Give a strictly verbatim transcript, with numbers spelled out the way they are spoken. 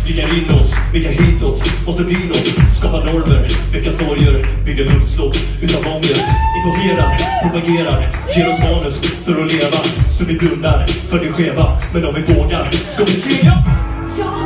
Bygga in oss, bygga hitåt, måste bli något. Skapa normer, väcka sorger, bygga luftslott utan ångest. Informerar, propagerar, ger oss manus för att leva. Så vi blundar för det skeva, men om vi vågar ska vi se. Ja.